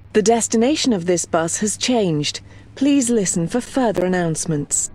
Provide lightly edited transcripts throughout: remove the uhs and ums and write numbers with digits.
The destination of this bus has changed. Please listen for further announcements.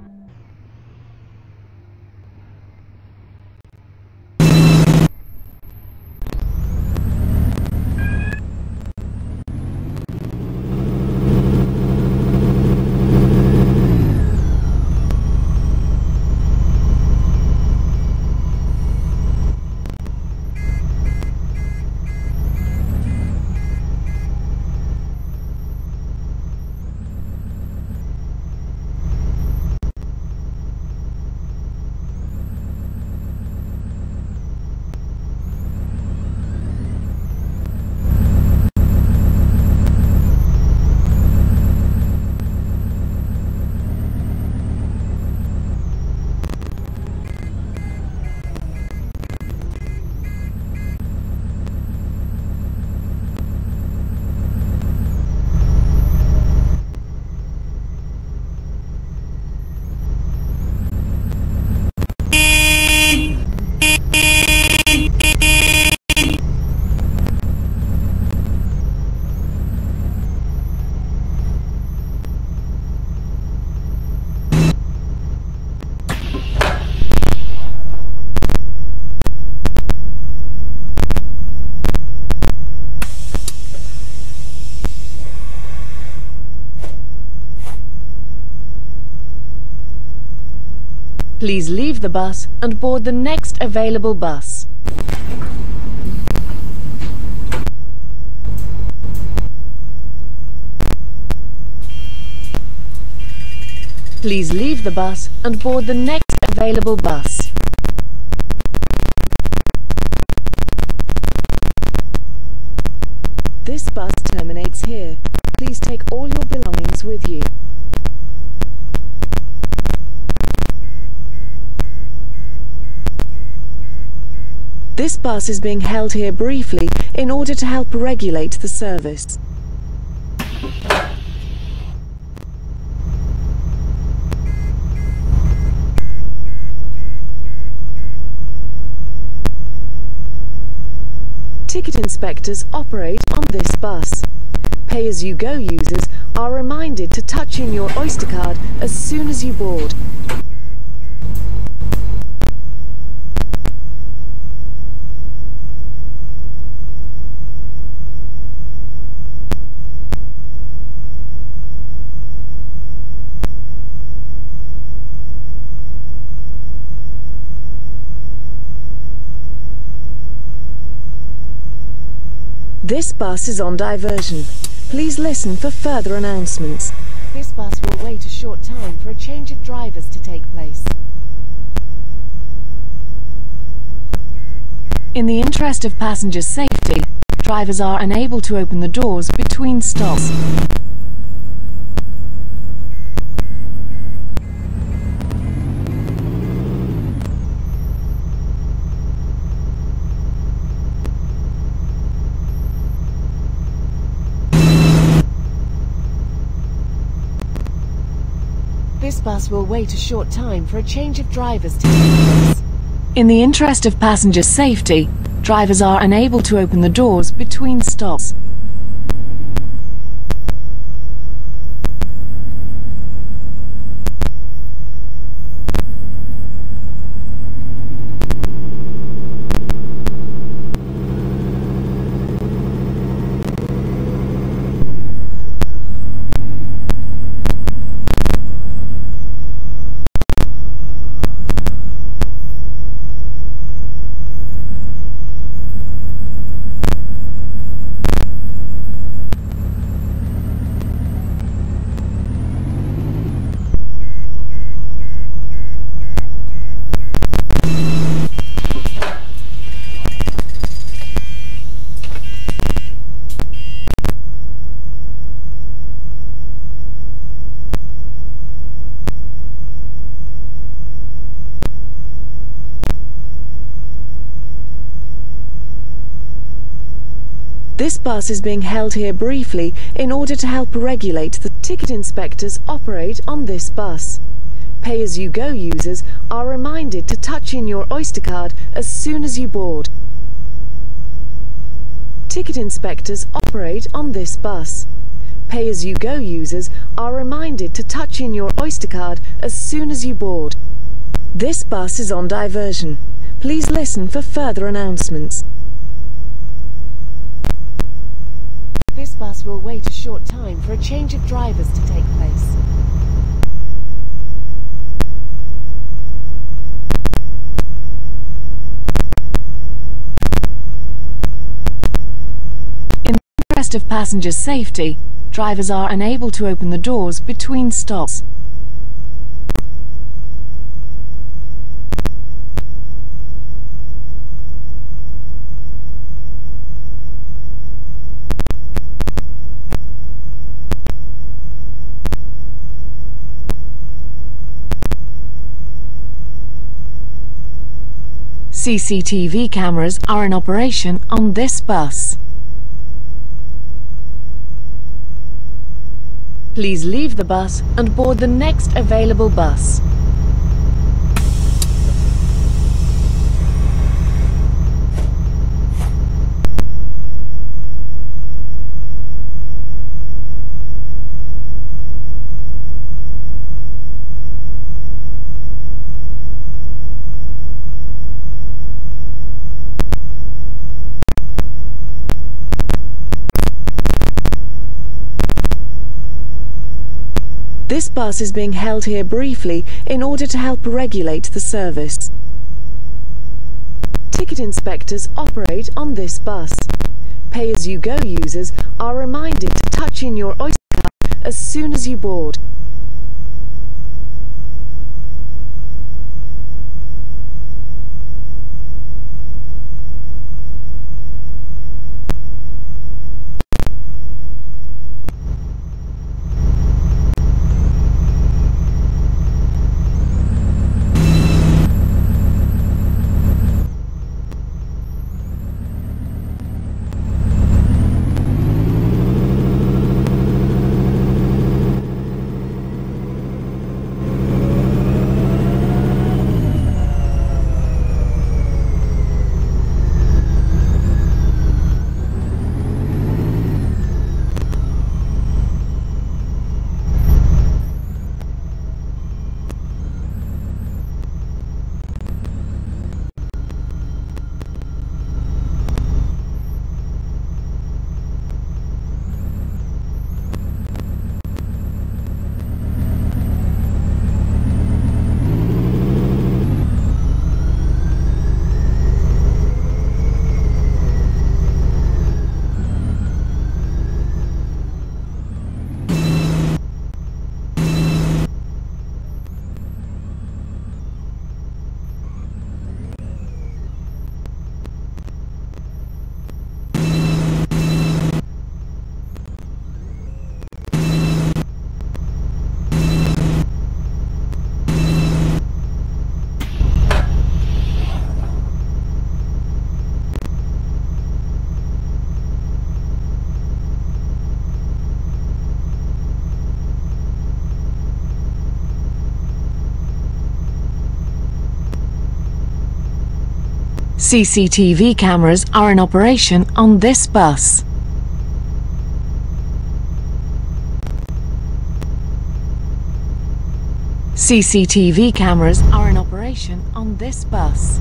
Please leave the bus and board the next available bus. Please leave the bus and board the next available bus. This bus terminates here. Please take all your belongings with you. This bus is being held here briefly in order to help regulate the service. Ticket inspectors operate on this bus. Pay-as-you-go users are reminded to touch in your Oyster card as soon as you board. This bus is on diversion. Please listen for further announcements. This bus will wait a short time for a change of drivers to take place. In the interest of passengers' safety, drivers are unable to open the doors between stops. This bus will wait a short time for a change of drivers to take place. In the interest of passengers' safety, drivers are unable to open the doors between stops. This bus is being held here briefly in order to help regulate the ticket inspectors operate on this bus. Pay-as-you-go users are reminded to touch in your Oyster card as soon as you board. Ticket inspectors operate on this bus. Pay-as-you-go users are reminded to touch in your Oyster card as soon as you board. This bus is on diversion. Please listen for further announcements. This bus will wait a short time for a change of drivers to take place. In the interest of passengers' safety, drivers are unable to open the doors between stops. CCTV cameras are in operation on this bus. Please leave the bus and board the next available bus. This bus is being held here briefly in order to help regulate the service. Ticket inspectors operate on this bus. Pay-as-you-go users are reminded to touch in your Oyster card as soon as you board. CCTV cameras are in operation on this bus. CCTV cameras are in operation on this bus.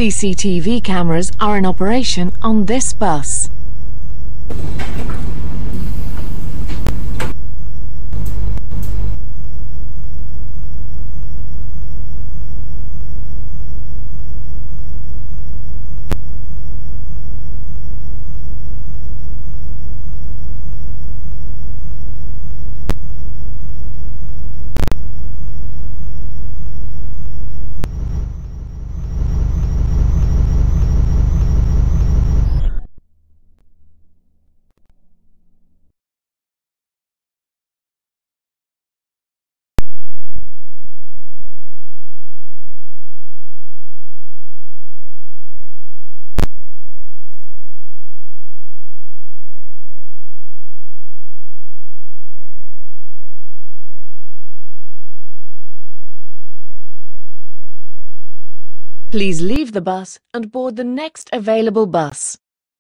CCTV cameras are in operation on this bus. Please leave the bus and board the next available bus.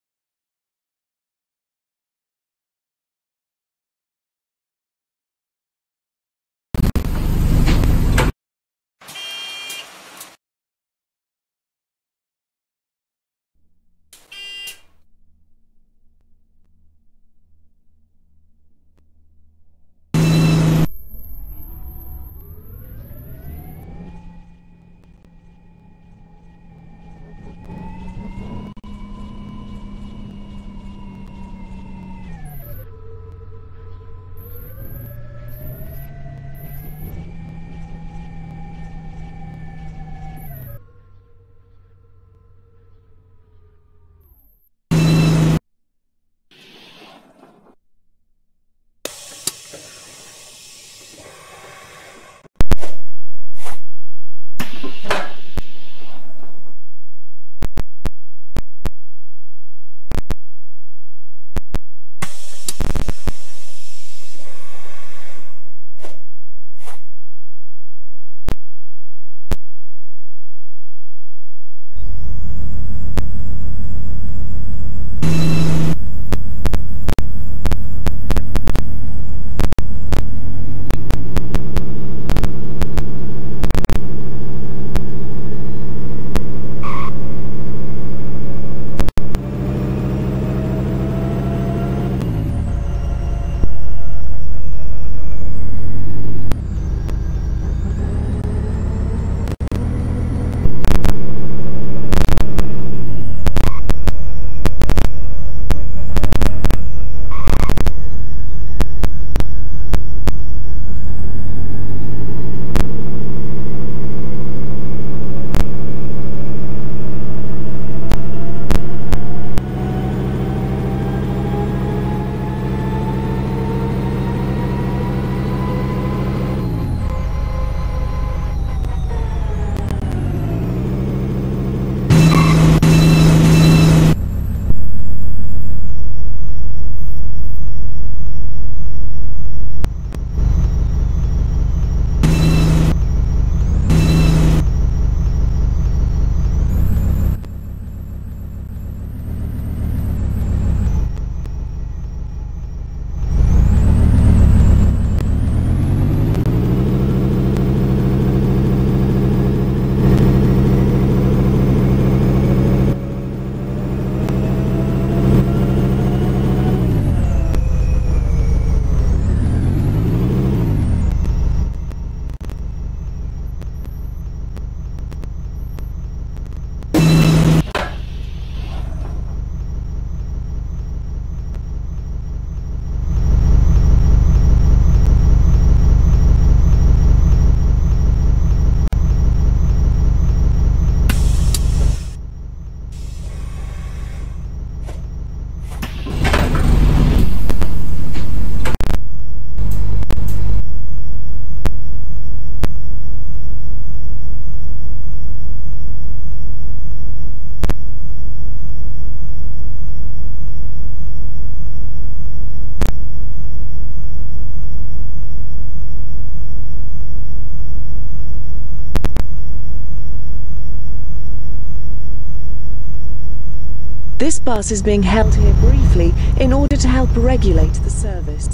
This bus is being held here briefly in order to help regulate the service.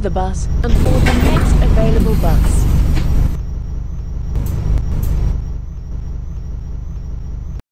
the bus and board the next